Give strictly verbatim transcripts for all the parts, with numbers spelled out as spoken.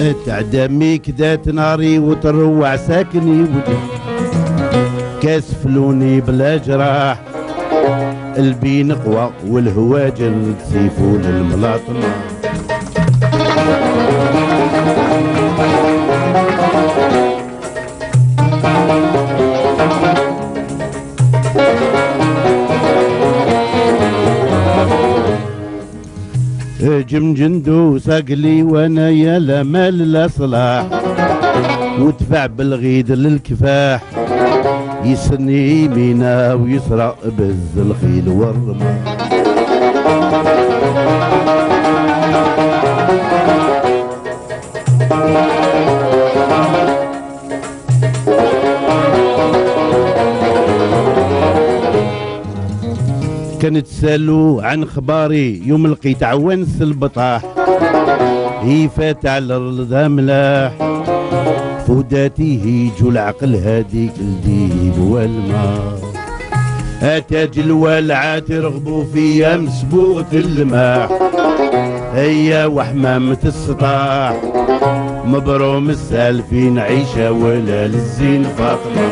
تعدمي كدات ناري وتروع ساكني وجه كاس فلوني بلا جراح قلبي نقوى والهواجر تسيفون الملاطمة جم جندو ساقلي وانا يا لا مال لا صلاح ودفع بالغيد للكفاح يسني يمينا ويسرى بز الخيل والرماح كانت تسالو عن خباري يوم لقيت عوانس البطاح هي فات على الرضا ملاح فوداتي هيجو العقل هاديك الديب والماء اتاج الوالعات رغبوا فيا مسبوغة الماح هيا وحمامة السطاح مبروم السالفين عيشة ولا للزين فاطمة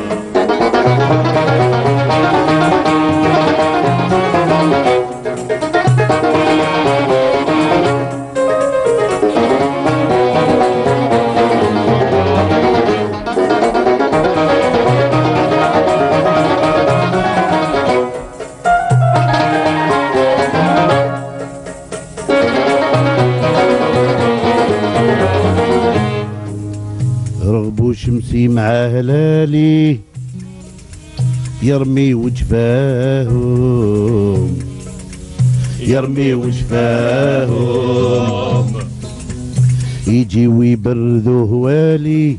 رغبوا شمسي مع هلالي يرمي وجفاهم يرمي وجفاهم يجي ويبردوا هوالي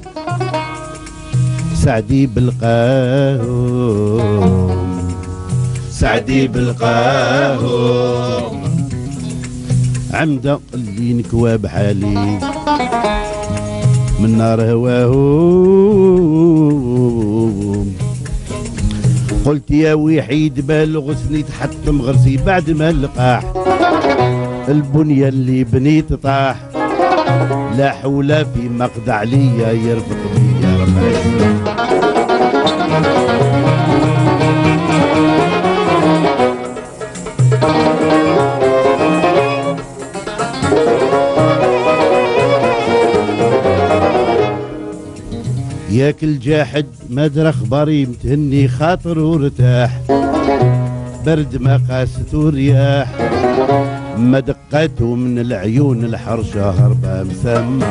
سعدي بلقاهم سعدي بلقاهم عمدا اللي نكوى بحالي من نار هواهم قلت يا وحيد بالغسني تحطم غرسي بعد ما اللقاح البنية اللي بنيت طاح لا حول في مقدع عليا يرفق بي يا رب ياك الجاحد ما درى اخباري متهني خاطر وارتاح برد ما قاسته رياح ما دقاته من العيون الحرشة هربة مسمى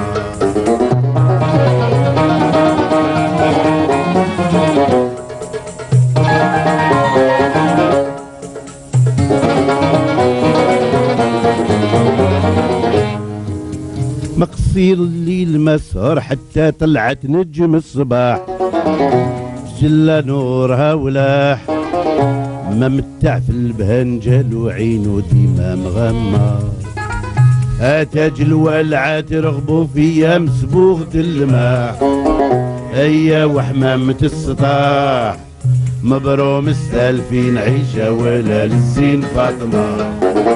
مقصير الليل مسهر حتى طلعت نجم الصباح جلا نورها ولاح ممتع في البهنجل وعينه ديما مغمى اتاج الولعات رغبوا فيا مسبوغة الماح هيا وحمامة السطاح مبروم السالفين عيشة ولا للزين فاطمة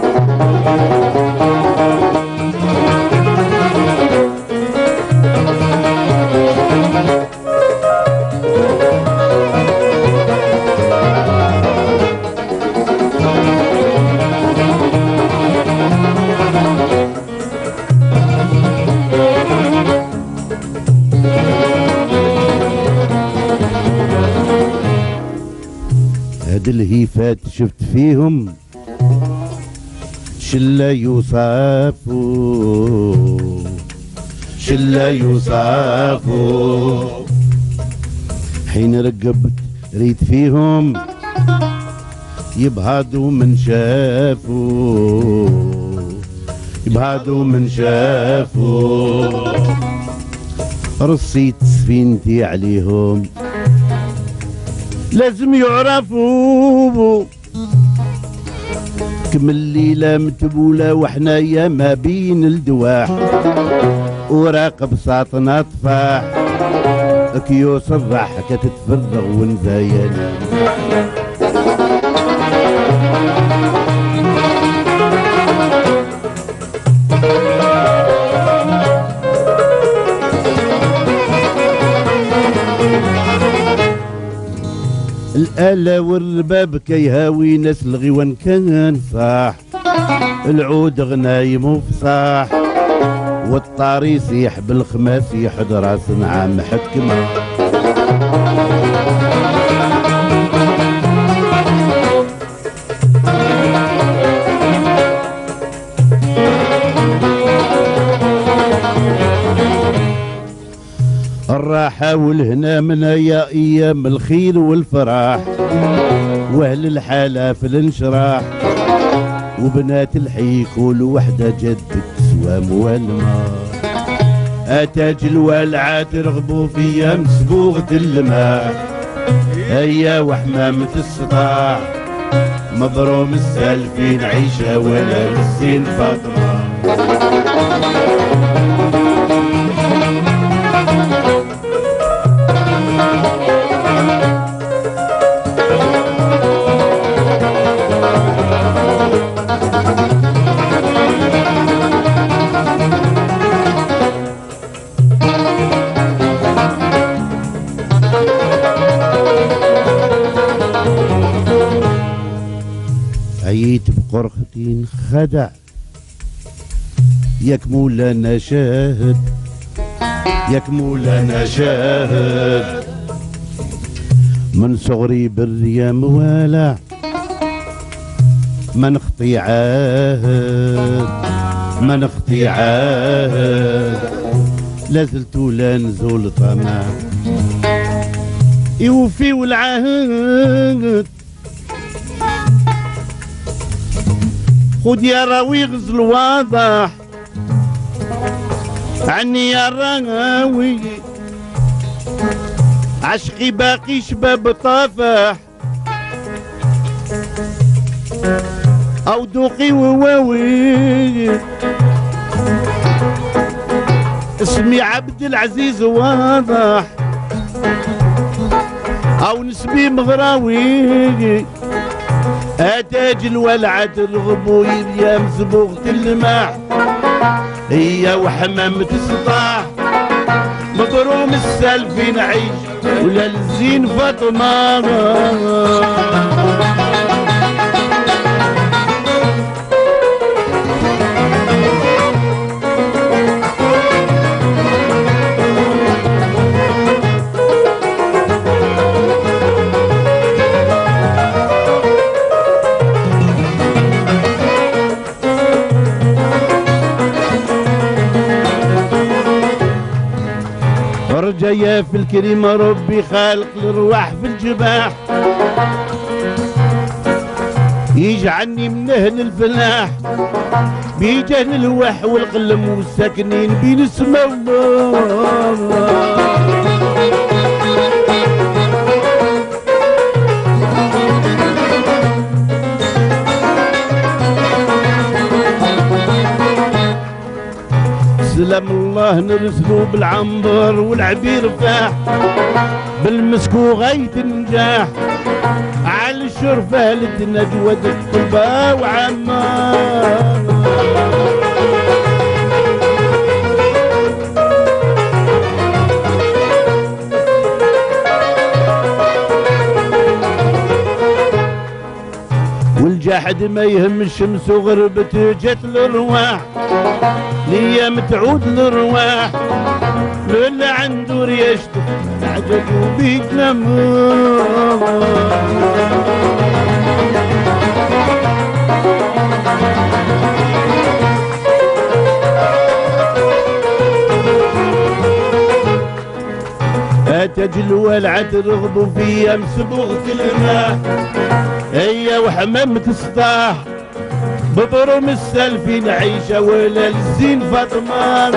هاد الهيفات شفت فيهم شلة يوصافو شلة يوصافو حين رقبت ريت فيهم يبهادوا من شافو يبهادوا من شافو رصيت سفينتي عليهم لازم يعرفوا كم الليلة متبولة وحنايا ما بين الدواح وراقب ساطنا طفاح كيوس الراحة كتتفرغ ونزايانا ألا والرباب كيهاوي ناس الغيوان كان صاح، العود غنايم وفصاح، والطاري يصيح بالخماس يحد راس نعام حكمة. الراحة والهنا من يا ايام الخير والفرح، واهل الحالة في الانشراح، وبنات الحي كل وحدة جدك تسوى موالمة. اتاج الوالعة ترغبوا فيا مسبوغة الماء، هيا وحمامة السطاح، مبروم السالفين عيشة ولا للزين فاطمة. عييت بقرختي خدع، ياك مولانا شاهد، ياك مولانا شاهد، من صغري بالريا موالع، ما نخطي عاهد، ما نخطي عاهد، لازلت لا نزول طمع يوفي والعهد. خد يا راوي غزل واضح عني يا راوي، عشقي باقي شباب طافح، او دوقي وواوي، اسمي عبد العزيز واضح، او نسبي مغراوي، اتاج الولعة ترغبو يا مسبوغة الماح، هي وحمامة السطاح، مبروم السالفين عيش ولا الزين فاطمة. رجايا في الكريم ربي خالق الارواح في الجباح، يجعلني من اهل الفلاح، بيجان الواح والقلم والساكنين بين السماء والله. سلام الله نرسلو بالعنبر والعبير فاح، بالمسك وغاية النجاح، على الشرفة للنجوى الطلبة وعمار. والجاحد ما يهم الشمس وغربت جت الارواح، ليا متعود الارواح، للي عنده ريشته تعجب وبيك نمو. اتج الولعة ترغبوا فيا مسبوغة الماء، هي وحمامة السطاح، ببرم السالفين عيشة ولا الزين فاطمة.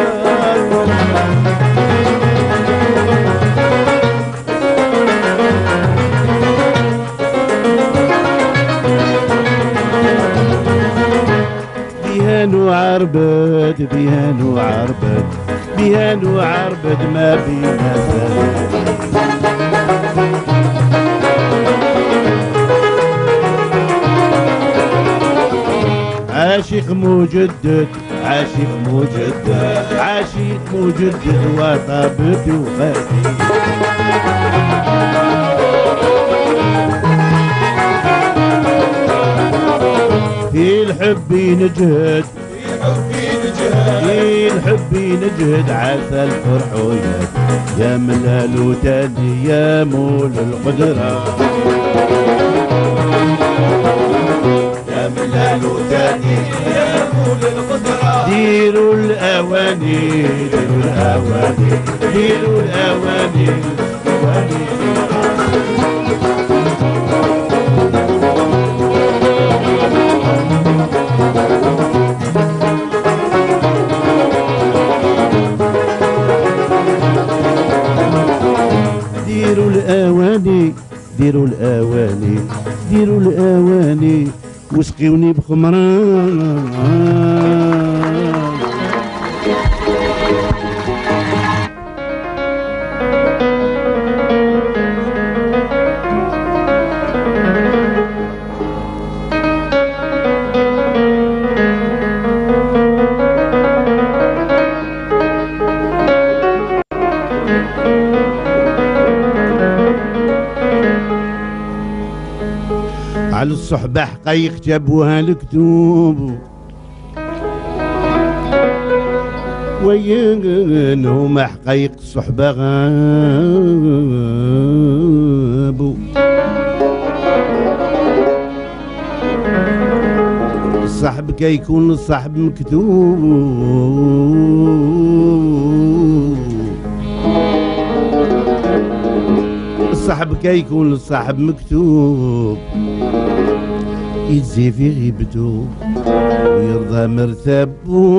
بيهان وعربد بيهان وعربد بيهان وعربد ما بينا سلام. عاشق مجدد عاشق مجدد عاشق مجدد وطبيبي وخاتي. الحب نجهد الحب نجهد عسى الفرح وياك يا ملال وتادي يا مول القدرة يا ملال وتادي يا مول القدرة ديروا الأواني ديروا الأواني ديروا الأواني ديروا الأواني ديروا الأواني ديروا الأواني وسقيوني بخمران على الصحبة حقايق جابوها الكتوب وين هما حقايق الصحبة غابوا الصاحب كيكون الصاحب مكتوب الصاحب كيكون الصاحب مكتوب يجزي في غيبته ويرضى مرتب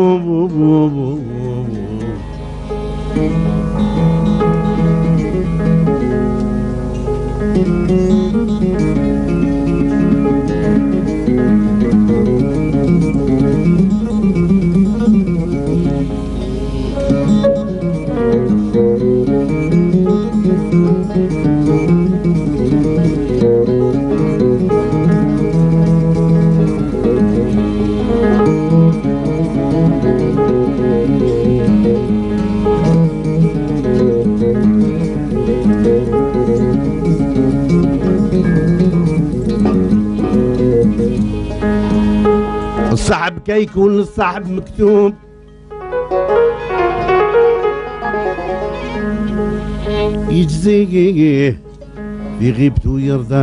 الصاحب كيكون الصاحب مكتوب يجزيه في غيبته يرضى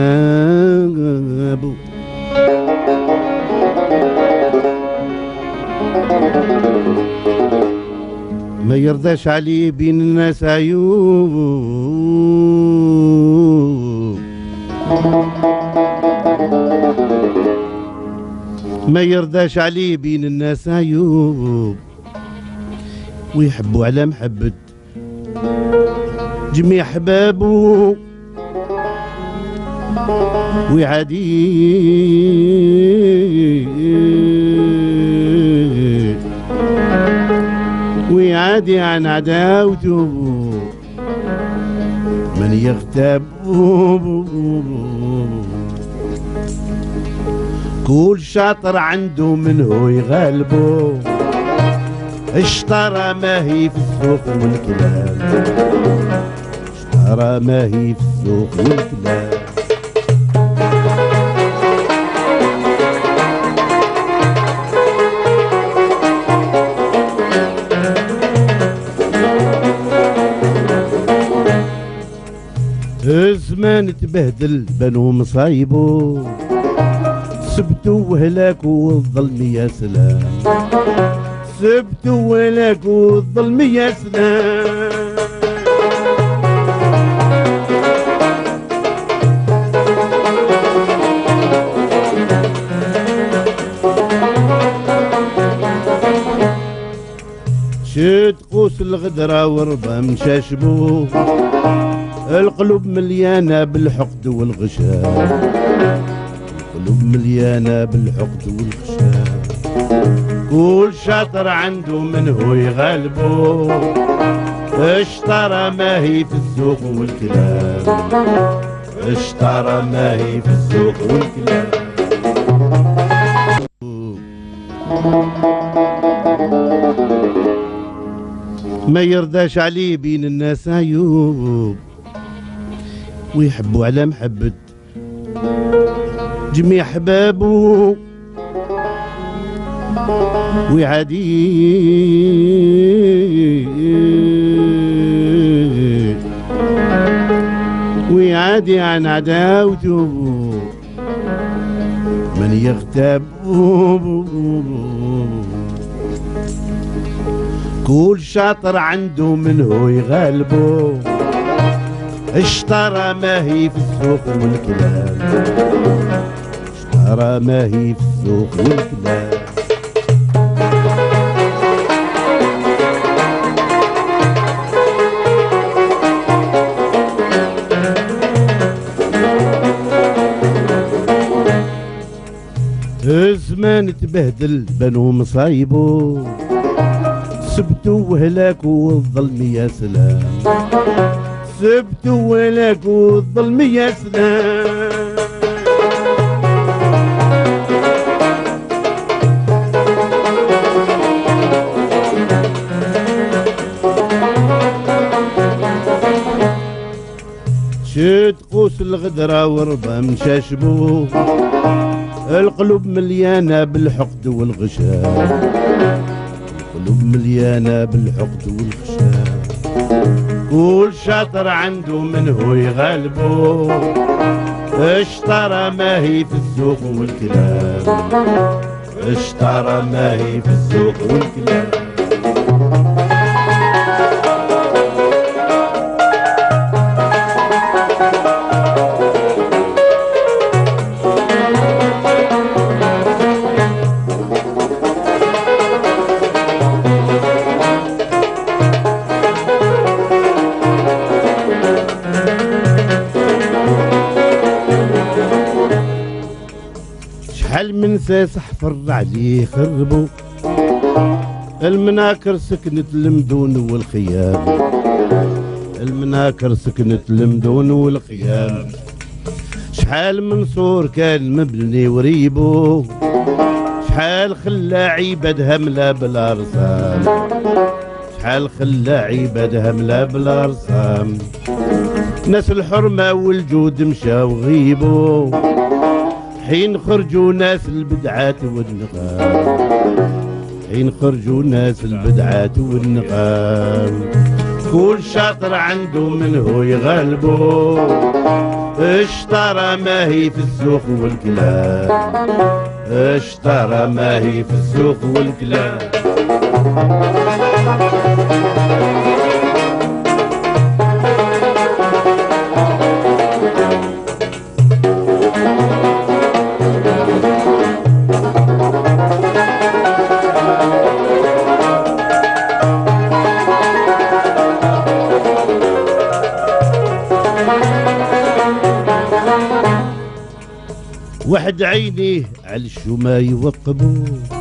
مرتاب ما يرضاش عليه بين الناس عيوب ما يرضاش عليه بين الناس عيوب ويحبوا على محبة جميع حبابه ويعادي ويعادي عن عداوته من يغتاب كل شاطر عنده منه يغلبه اشترى ما هي في السوق والكلام اشترى ما هي في السوق والكلام الزمان تبهدل بنو مصايبو سبتوا وهلاك والظلم يا سلام سبتوا وهلاك والظلم يا سلام شد قوس الغدرة وربا مشاشبو القلوب مليانة بالحقد والغشام القلوب مليانة بالحقد والغشام كل شاطر عنده منه يغلبه اشترى ما هي في السوق والكلام اشترى ما هي في السوق والكلام ما يرضاش عليه بين الناس عيوب ويحبوا على محبة جميع حبابه ويعادي ويعادي عن عداوته من يغتاب. كل شاطر عنده منه يغالبه، اشترى ما هي في السوق والكلام، اشترى ما هي في السوق والكلام. الزمان تبهدل بنو مصايبو، سبتوا وهلاك والظلم يا سلام، سبتوا وهلاك والظلم يا سلام. شد قوس الغدرة وربا مشاشبو، القلوب مليانة بالحقد والغشام، القلوب مليانة بالحقد والغشام. كل شاطر عنده منه يغالبه، اشترى ما هي في السوق والكلام، اشترى ما هي في السوق والكلام. شحال من ساس حفر عليه خربو، المناكر سكنت المدون والخيام، المناكر سكنت المدون والخيام. شحال من سور كان مبني وريبو، شحال خلى عباد هملا بالارسام، شحال خلى عباد هملا بالارسام. ناس الحرمة والجود مشاو غيبو، حين خرجوا ناس البدعات والنقام، حين خرجوا ناس البدعات والنقام. كل شاطر عنده منه يغلبو، اشترى ما هي في السوق والكلام، اشترى ما هي في السوق والكلام. واحد عينيه على الشومة يوقبو،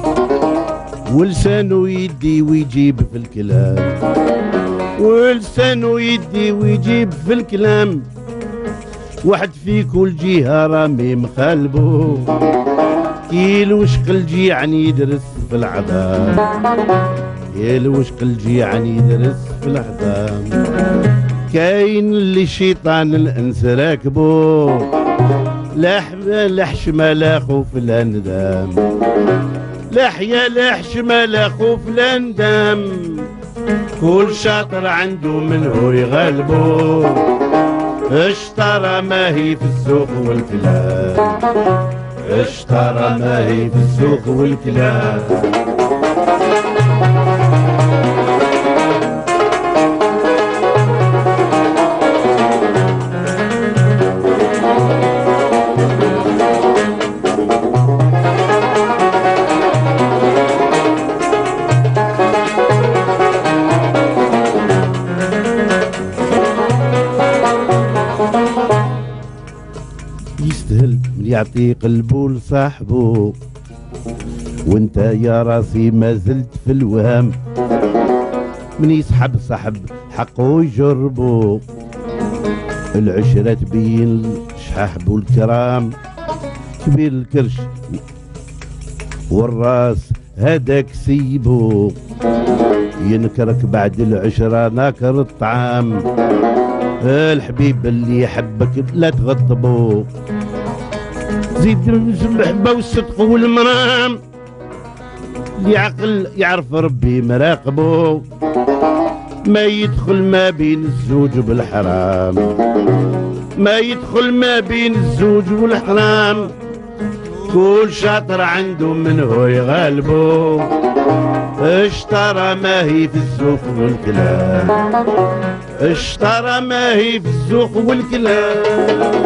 ولسانه يدي ويجيب في الكلام، ولسانه يدي ويجيب في الكلام. واحد في كل جهة رامي مخالبو، كيل وشق الجيعان يدرس في العظام، كيل وشق الجيعان يدرس في العظام. كاين اللي شيطان الانس راكبو، لا لا حشمة لا خوف لا ندم، لا حيا لا حشمة لا خوف لا ندم. كل شاطر عنده منه يغلبو، اشترى ما هي في السوق والكلام، اشترى ما هي في السوق والكلام. يستاهل من يعطي قلبه لصاحبه، وانت يا راسي ما زلت في الوهم. من يسحب صاحب حقه يجربه، العشرة تبين الشحاحب والكرام. كبير الكرش والراس هداك سيبو، ينكرك بعد العشرة ناكر الطعام. الحبيب اللي يحبك لا تغضبو، زيد المحبة والصدق والمرام. اللي عقل يعرف ربي مراقبه ما يدخل ما بين الزوج بالحرام، ما يدخل ما بين الزوج والحرام. كل شاطر عنده من هو يغالبه، اشترى ما هي في الزوق والكلام، اشترى ما هي في الزوق والكلام.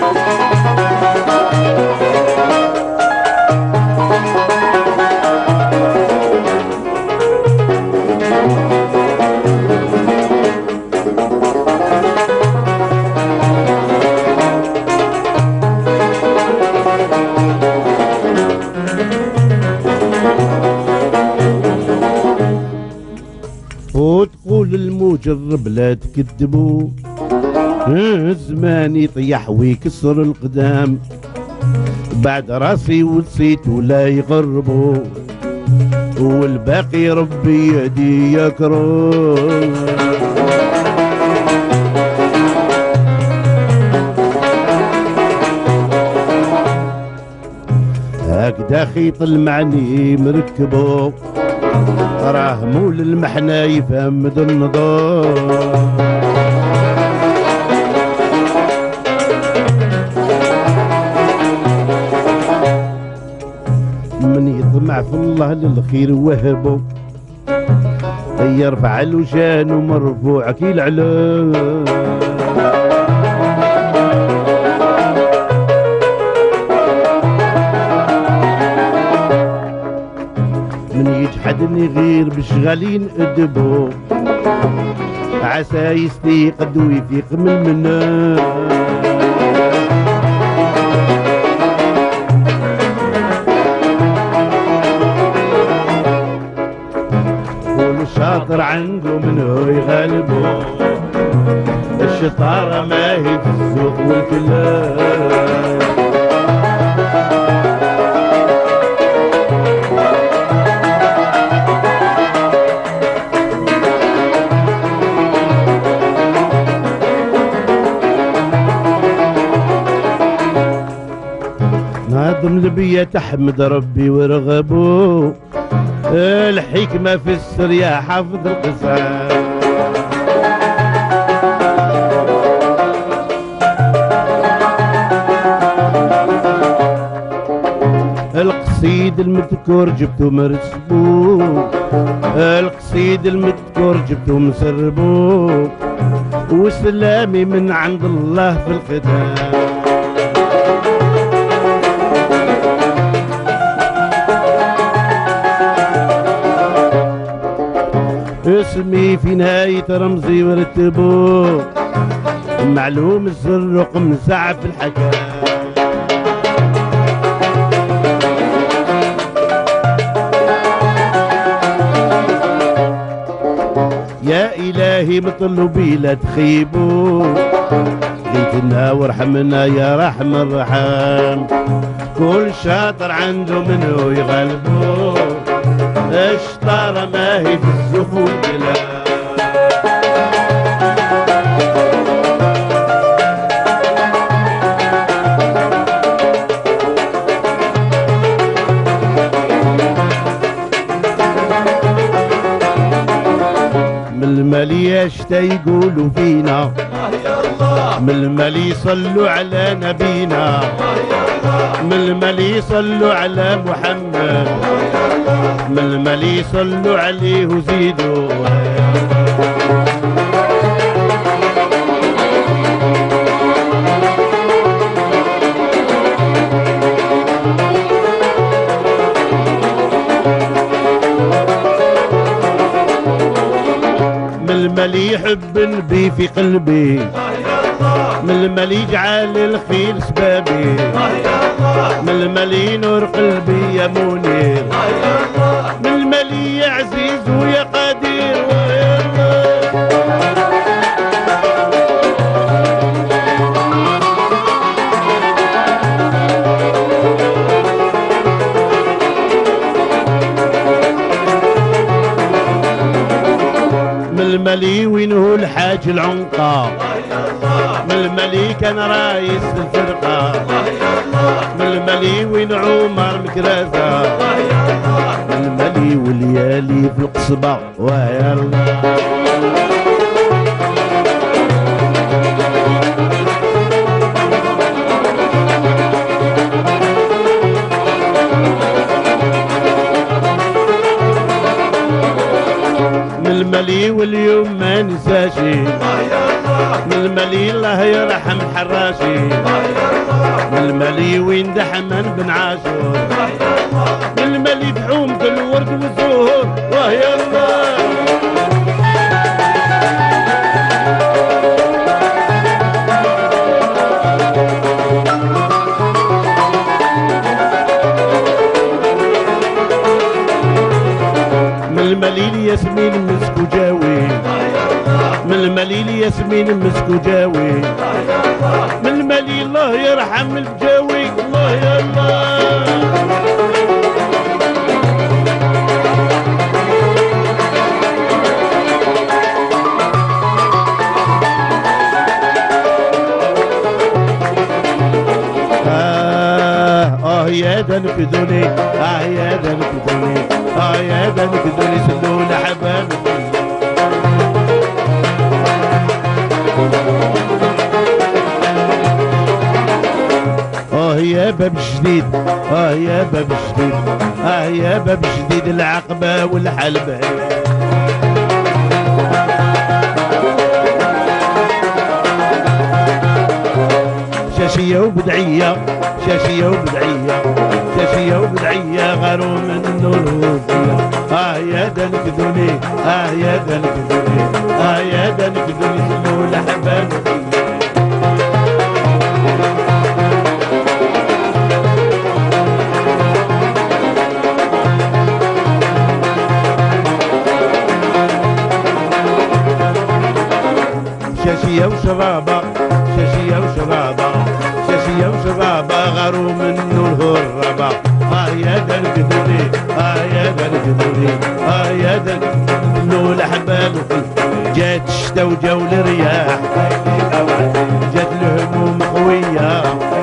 وتقول المجرب لا تكذبوا، الزمان يطيح ويكسر القدام، بعد راسي ونسيت ولا يغربوا، والباقي ربي يهدي يكرم. هكذا خيط المعني مركبو، راه مول المحنة يفهم النظام. من يطمع في الله للخير وهبه، يرفع الوشان ومرفوع كي العلام. من يجحدني غير بشغالين ادبو، عسى يستيقظ ويفيق من المنام. الشاطر عنده منه يغلبه، الشطارة ما هي في السوق والكلام. ناظم لبية تحمد ربي ورغبه، الحكمة في السر يا حافظ القصائد. القصيد المذكور جبته مرسبو، القصيد المذكور جبته مسربو، وسلامي من عند الله في الختام. اسمي في نهاية رمزي ورتبوه، معلوم السر رقم ساعة في الحكاية. يا إلهي مطلوبي لا تخيبوا، غيتنا وارحمنا يا رحم الرحام. كل شاطر عنده منه يغلبوه، اشطارة ما هي في الزوق والكلام. من المالي اشتا يقولوا فينا، من المالي يصلوا على نبينا، من المالي يصلوا على محمد، من المالي يصلوا عليه وزيدوا. من المالي يحب النبي في قلبي، من المالي يجعل الخير سبابي، من المالي نور قلبي يا منير، من المالي يا عزيز ويا قدير. من المالي وين هو الحاج العنقا، من المالي كان رايس الفرقة، من المالي وين عمر مكرازة، من المالي والليالي في القصبة ويا الله. من الملي واليوم ما نساشي، من الملي الله يرحم حراشي، من الملي وين دحمان بن عاشور، من الملي بحومة الورد والزهور وهي الله. من المليل ياسمين مسك وجاوي، من المليل ياسمين مسك وجاوي، من المليل الله يرحم الجاوي الله يا الله. آه يا ده نفذوني، آه يا ده نفذوني، آه يا ده نفذوني سلونا حبابي. آه يا باب جديد، آه يا باب جديد، آه يا باب جديد العقبة والحلبة. شاشية وبدعية، شاشية وبدعية، شاشية وبدعية غاروا من النور. آه يا دا نكذوني، آه يا دا نكذوني، آه يا دا نكذوني سلو الأحباب. شاشية وشرابة، شاشية وشرابة، شاشية وشرابة غاروا منو الهربة. آه يا دا نكذوني، آه يا دا نكذوني، آه يا دا نكذوني الأحباب. جات الشتا وجاو الرياح، جات الهموم قوية،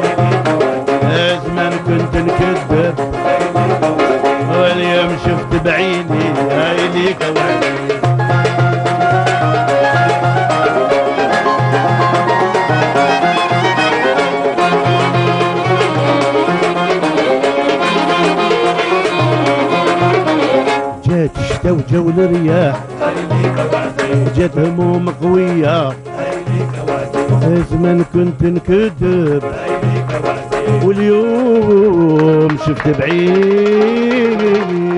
زمان كنت نكذب واليوم شفت بعيني هاي ليك وعدي. جات الشتا وجاو الرياح، جات هموم قوية، زمان كنت نكذب واليوم شفت بعيني.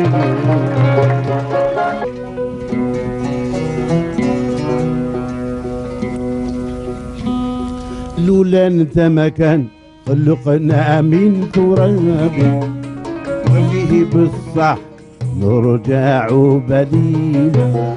لولا انت ما كان خلقنا من تراب، وفيه بالصح نرجع بديلا.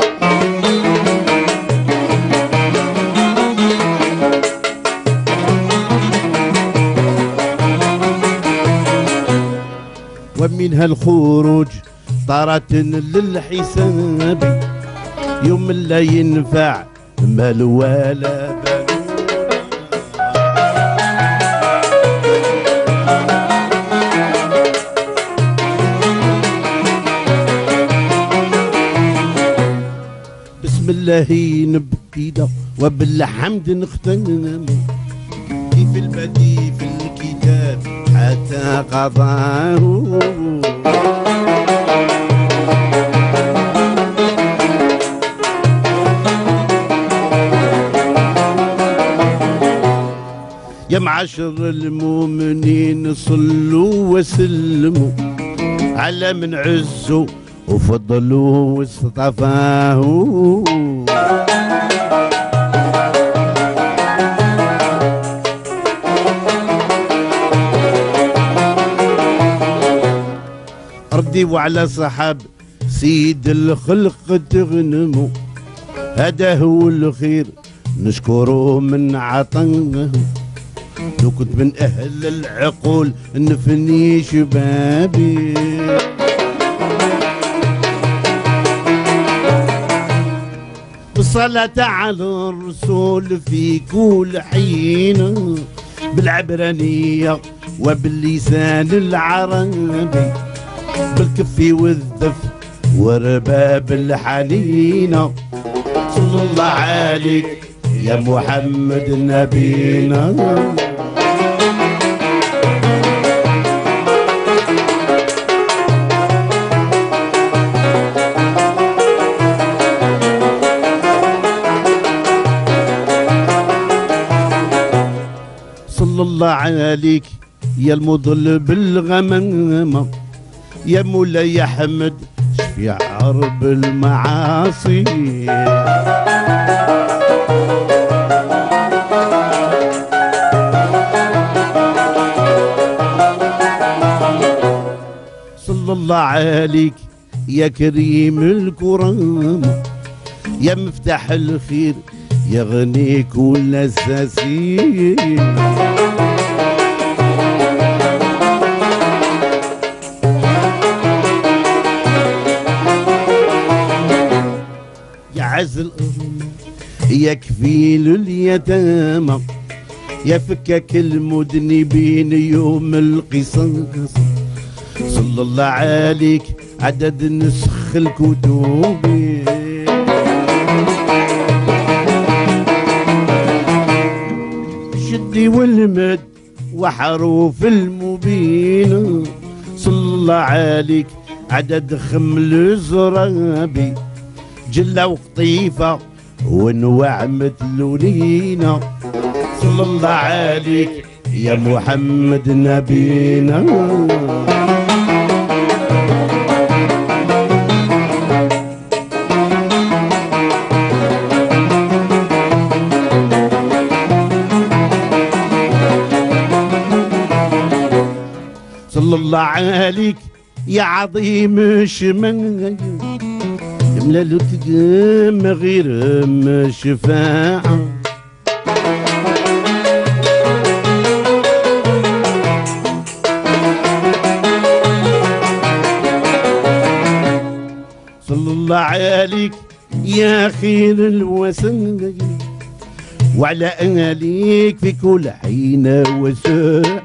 ومنها الخروج طارة للحساب، يوم لا ينفع مال ولا بال. بسم الله نبتدى وبالحمد نختم، كيف البدي في الكتاب حتى قضاه. يا معشر المؤمنين صلوا وسلموا على من عزوا وفضلوا واصطفاه. ردي وعلى صحاب سيد الخلق تغنموا، هذا هو الخير نشكره من عطنه. لو كنت من أهل العقول نفني شبابي، بالصلاة على الرسول في كل حين، بالعبرانية وباللسان العربي، بالكف والذف ورباب الحنينة. صلى الله عليك يا محمد نبينا. صلى الله عليك يا المضل بالغمامة، يا مولاي احمد شفيع عرب المعاصي. صلى الله عليك يا كريم الكرام، يا مفتاح الخير يا غني كل اساسي. يا عز الأرض يا كفيل اليتامى، يا فكك المذنبين يوم القصاص. صلى الله عليك عدد نسخ الكتب، شدي والمد وحروف المبين. صلى الله عليك عدد خمل الزرابي، جلة وقطيفة ونواع متلولينا. صلى الله عليك يا محمد نبينا. صلى الله عليك يا عظيم الشمال، ملالو تقام غير ما شفاعة. صلى الله عليك يا خير الوسائل، وعلى آليك في كل حين وساعة.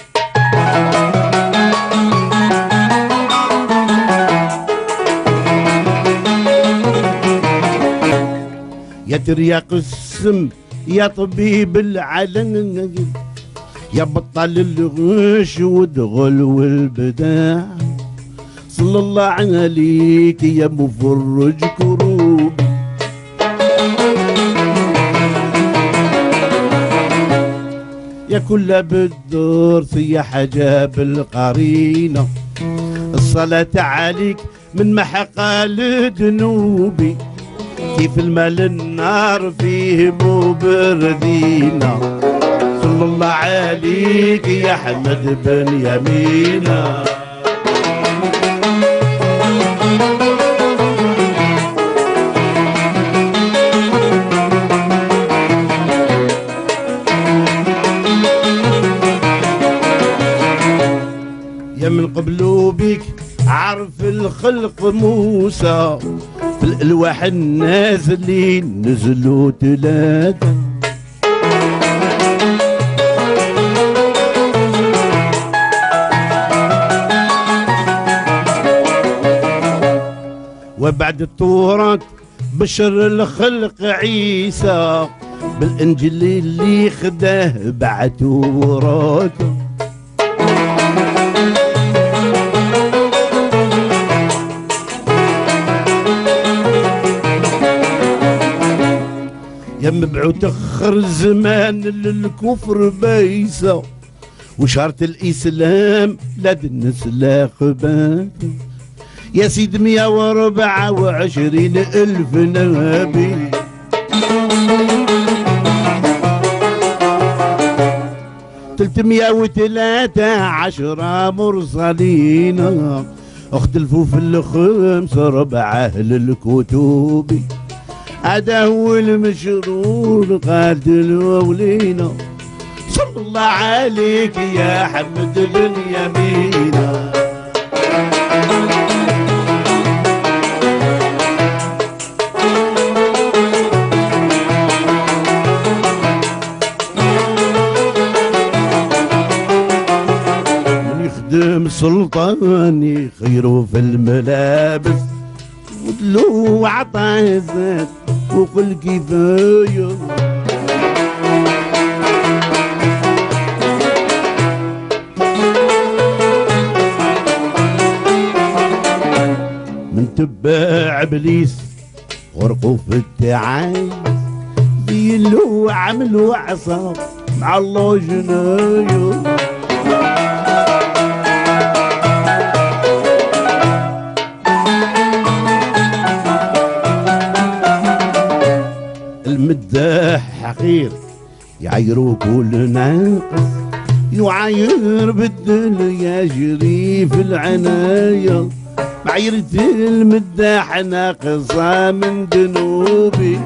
يا ترياق السم يا طبيب العلن، يا بطل الغش والدغل والبداع. صلى الله عليك يا مفرج كروب، يا كل بالدور يا حجاب القرينة. الصلاة عليك من محقى لذنوبي، كيف المال النار فيه مو بردينا. صلى الله عليك يا حمد بن يمينة. يا من قبلو بيك عرف الخلق موسى، في الألواح النازلين نزلوا تلاتة. وبعد التوراة بشر الخلق عيسى، بالإنجيل اللي خداه بعتوا وراته. يا مبعوث اخر الزمان للكفر بيسا، وشارة الاسلام لدى الناس لا خبات. يا سيد مية واربعة وعشرين الف نبي، تلتمية وثلاثة عشرة مرسلين، اختلفوا في الخمس ربعة للكتب. هذا هو المشرور قاتل وولينا. صلى الله عليك يا حمد بن يمينة. من يخدم سلطاني خيره في الملابس، ودلو عطاه زاد وقل كفايه من تبع ابليس غرقوا في التعايز ديلو عملوا عصا مع الله جنايه المداح حقير يعايروا كل ناقص يعاير بالدنيا يجري في العنايه معايرة المداح ناقصة من ذنوبي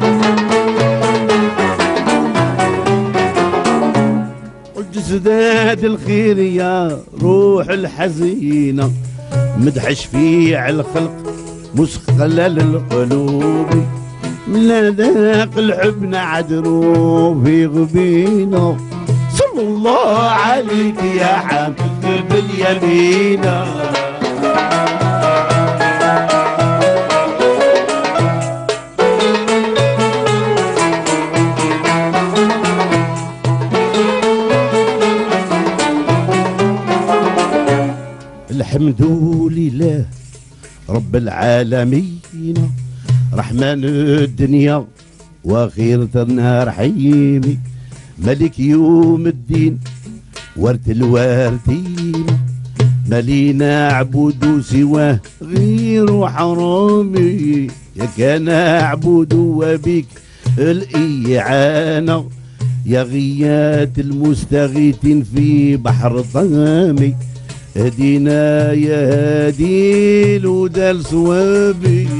قلت سداد الخير يا روح الحزينة مدح شفيع الخلق مسخلة للقلوب من هذاك الحب نعدرو في غبينا صلى الله عليك يا حبيب باليمينة الحمد لله رب العالمين رحمن الدنيا وخيرة رحيم ملك يوم الدين ورث الوارثين ما لي نعبد سواه غير حرامي يا كان اعبد وبك الإعانة يا غيات المستغيثين في بحر ظامي هدينا يا هادي الهدى الصوابي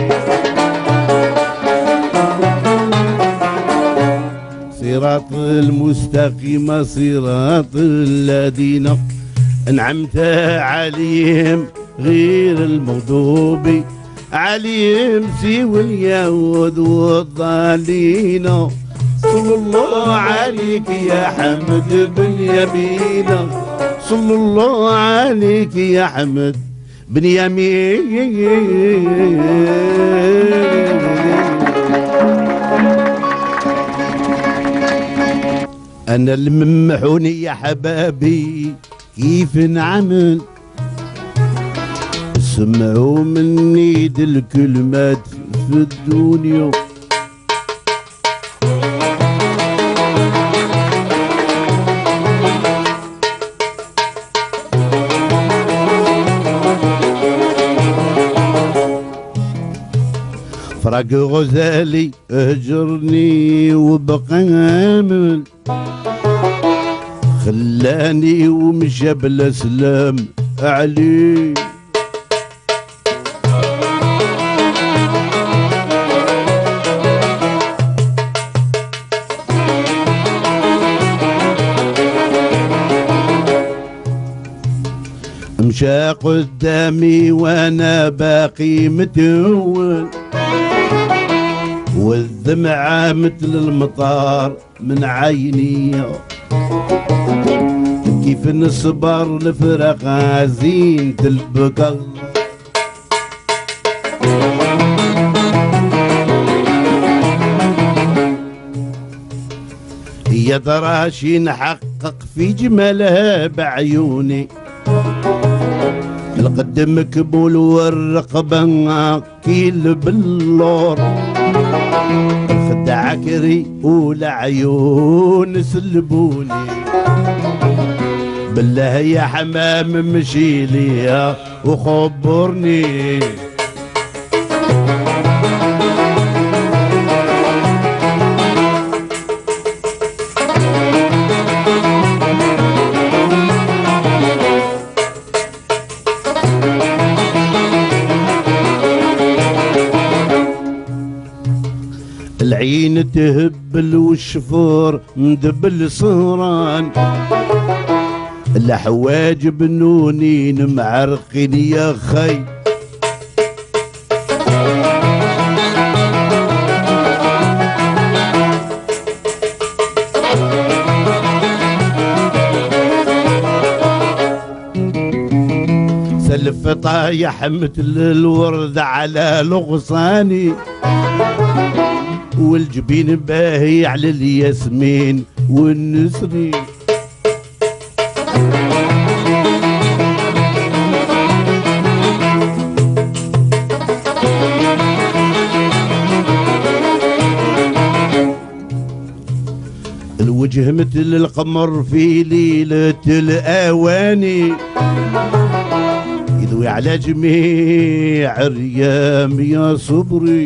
صراط المستقيم صراط الذين أنعمت عليهم غير المغضوب عليهم سوى اليهود والضالين صلى الله عليك يا حمد بن يمين صلى الله عليك يا حمد بن يمين أنا الممحون يا حبابي كيف نعمل سمعوا مني دي الكلمات في الدنيا فراق غزالي اهجرني وبقى امل خلاني ومشى بلا سلام عليه مشى قدامي وانا باقي متول والدمعة مثل المطار من عيني كيف نصبر لفراق عزينة البكر يا دراشي نحقق في جمالها بعيوني القد مكبول والرقبة كيل باللور الخد عكري والعيون سلبوني بالله يا حمام مشي ليها وخبرني العين تهبل والشفور مدبل صهران الحواج بنونين معرقين يا خي سلف فطايح مثل الورد على الغصاني، والجبين باهي على الياسمين والنسرين. الوجه مثل القمر في ليلة الأواني، يضوي على جميع الريام يا صبري.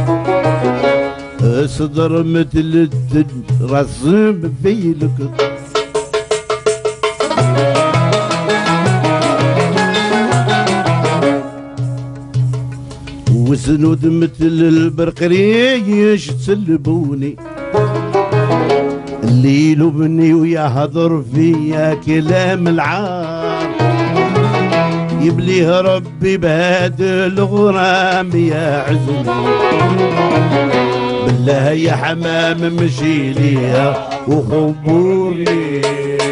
صدر مثل الرسم في لك، وسنود مثل البرق ريش تسلبوني. اللي يلومني ويهضر فيا كلام العار، يبليه ربي بهاد الغرام يا عزمي. بالله يا حمام مشي ليا وخبرني.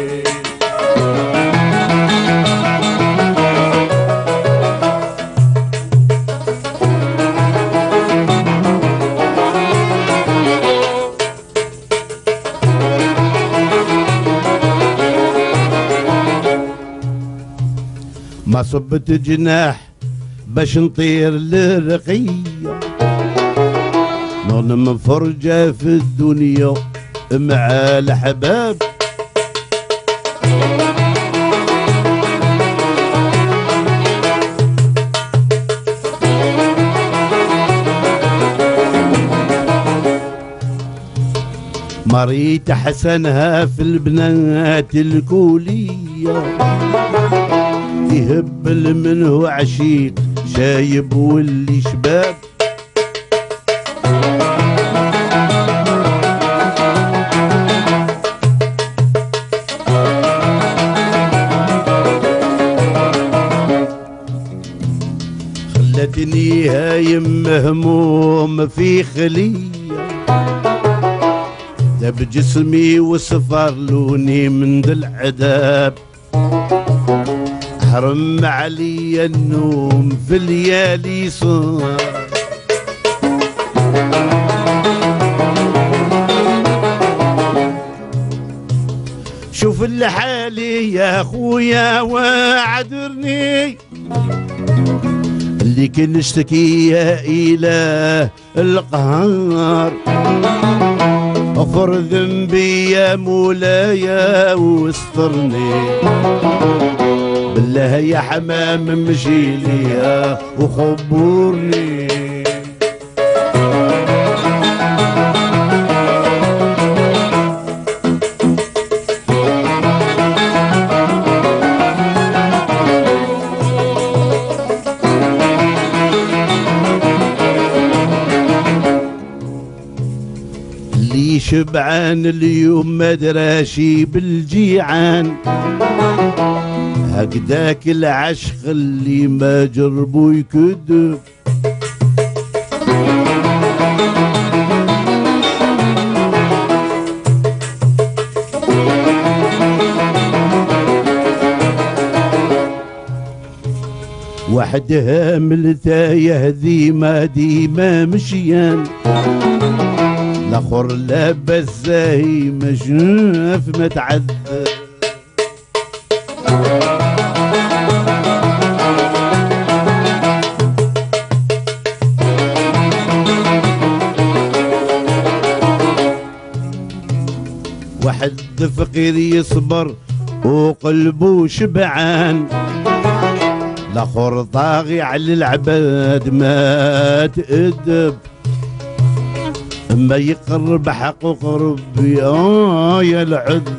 ما صبت جناح باش نطير للرقية، نغنم فرجة في الدنيا مع الحباب. مريت حسنها في البنات الكولية، يهبل منه عشيق شايب واللي شباب. خلتني هايم مهموم في خلية، دب جسمي وصفر لوني من ذا العذاب. حرم علي النوم في الليالي صار، شوف اللي حالي يا خويا وعذرني. اللي كن نشتكي يا إله القهار، اغفر ذنبي يا مولاي واسترني. بالله يا حمام مشي ليا وخبرني. اللي شبعان اليوم مدراشي بالجيعان، هكذاك العشق اللي ما جربوا يكذب. واحد هامل تايه ديما ديما مشيان، الاخر لابس زي ما شاف ما تعذب. واحد فقير يصبر وقلبه شبعان، الاخر طاغي على العباد ما تأدب. اما يقرب حقوق ربي اه يا العذب.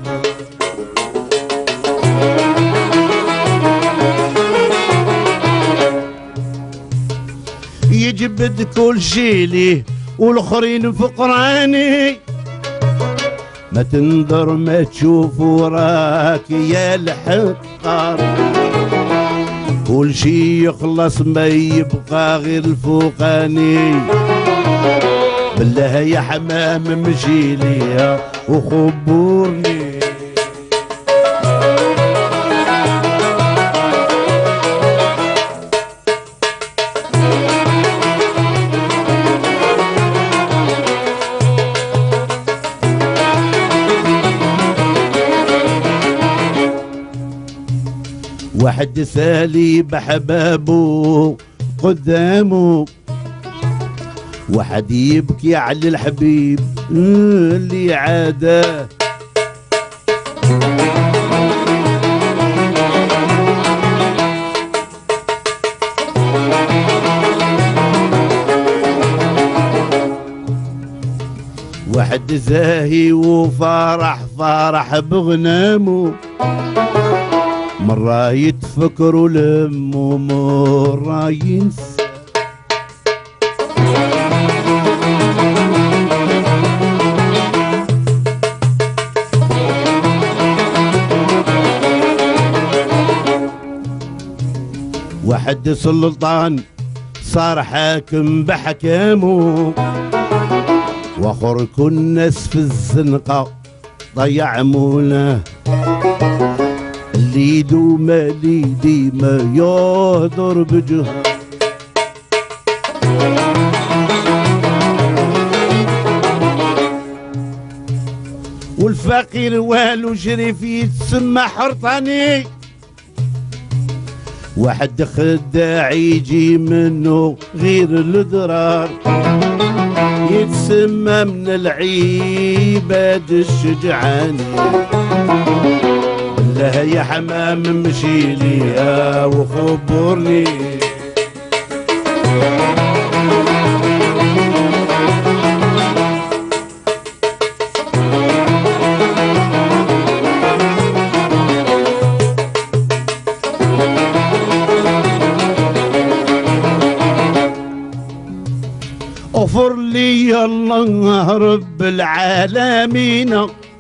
يجبد كل شي ليه والاخرين فقراني، ما تنظر ما تشوف وراك يا الحقار. كل شي يخلص ما يبقى غير الفوقاني. بالله يا حمام مشي ليا وخبرني. واحد سالي بحبابه قدامه، واحد يبكي على الحبيب اللي عاداه. واحد زاهي وفرح فرح بغنامه، مرة يتفكروا لمه مرة ينسى. واحد سلطان صار حاكم بحكامه، واخر كنس في الزنقة ضيع مولاه. اللي دوما اللي ديما يهدر بجهه، والفقير والو شريف يتسمى حرطاني. واحد خداع يجي منه غير الضرار، يتسمى من العباد الشجعاني. بالله يا حمام مشي ليها وخبرني. اغفر لي يا الله رب العالمين،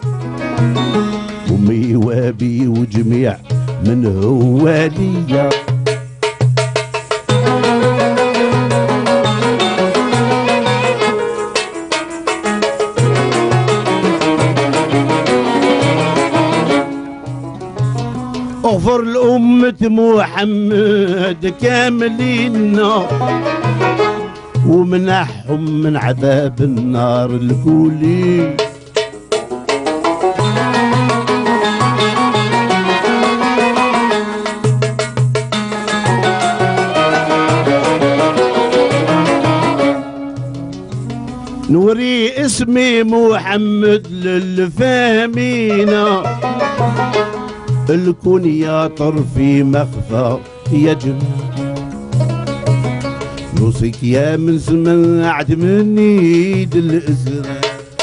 امي وابي وجميع من هو ليا. اغفر لأمة محمد كاملين، ومنحهم من عذاب النار الكولي. نوري اسمي محمد للفاهمين، الكون يا طرفي مخفى يا جمال. نوصيك يا من سمعت من ايد الازرق،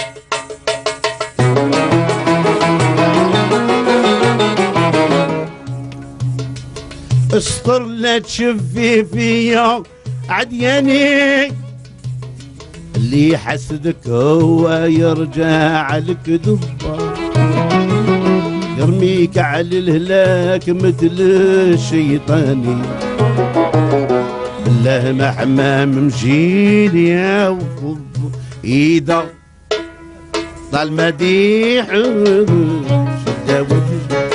استر لا تشفي فيا عدياني. اللي يحسدك هو يرجع لك دبا، يرميك على الهلاك مثل الشيطاني. بالله ما حمام مشيلي يا وفض ايدا طال مديح شدا وجهي.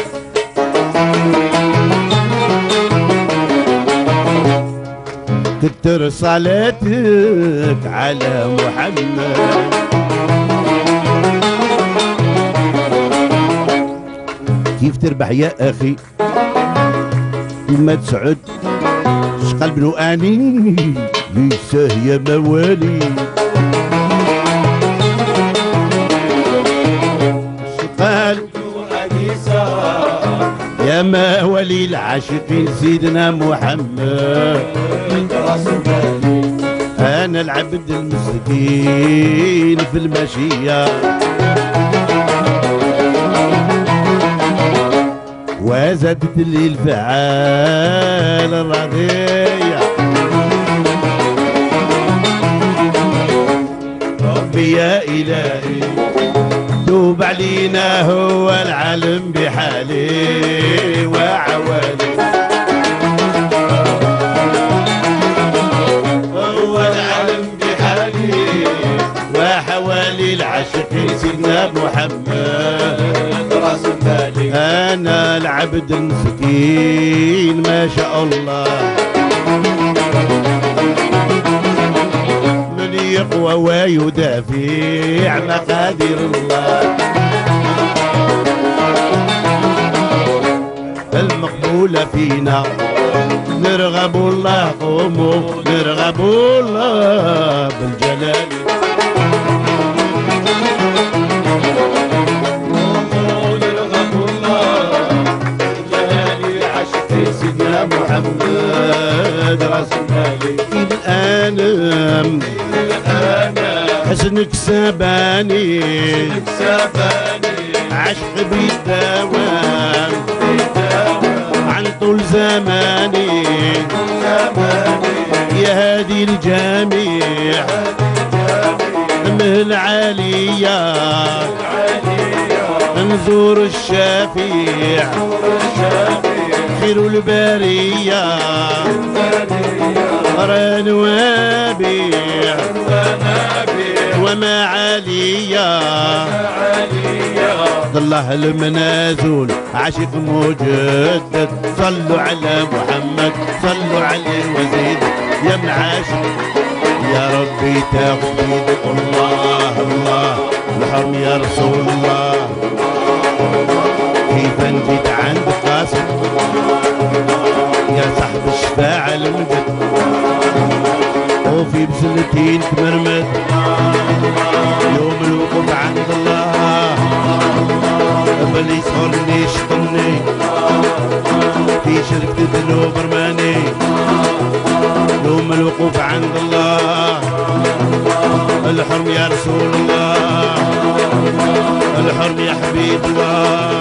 كتر صلاتك على محمد، كيف تربح يا اخي وما تسعد قلب بنو اني يساه يا موالي. قال يا موالي العاشقين سيدنا محمد، انا العبد المسكين في المشيه، وزادت لي الفعال الرضية. ربي يا إلهي توب علينا، هو العالم بحالي وعوالي. هو العالم بحالي وحوالي، العاشقين سيدنا محمد راس بالي. أنا العبد المسكين ما شاء الله، من يقوى ويدافع مقادير الله. المقبول الأولى فينا نرغب الله قوموا نرغب الله بالجلال قوموا نرغب الله بالجلال عشق سيدنا محمد رسول الله الآن حسنك سباني عشق بالدوام عن طول زماني يا هادي الجميع من العالية نزور الشفيع خير البرية ران وابيع وما عليا الله المنازل عاشق مجدد صلوا على محمد صلوا عليه وزيد يا معاشق يا ربي تاخذ الله الله الحرم يا رسول الله كيف جيت عند قاسم يا صاحب الشفاعة المجد وفي بسلتين تمرمد يوم الوقوف عند الله بلي يسهرني يشطني في شركة ذنوب رماني يوم الوقوف عند الله الحرم يا رسول الله الحرم يا حبيب الله